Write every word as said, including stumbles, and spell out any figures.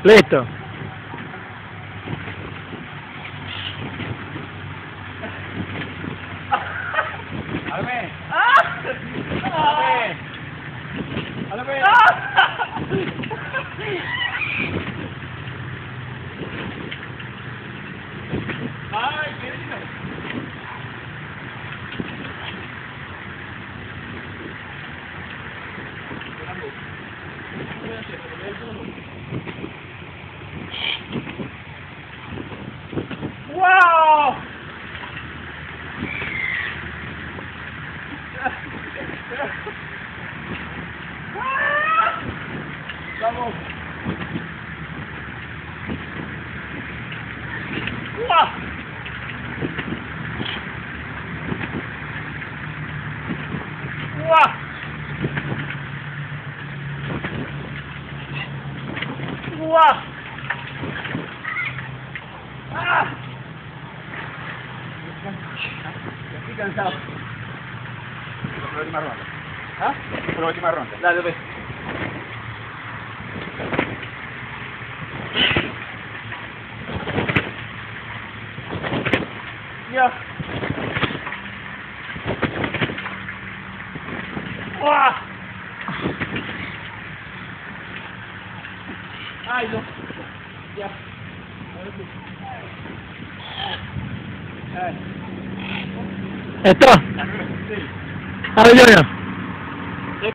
Listo. ¡Álame! ¡Álame! ¡Álame! ¡Ay, qué lindo! ¡Wow! Vamos. ¡Wow! ¡Wow! ¡Wow! ¡Ah! Estoy cansado. Por la última ronda. ¿Ah? Por la última ronda. Dale, ve. Ya. ¡Uah! Ay, no. Ya. Ay. ¿Esto? Sí. A ver, Junior.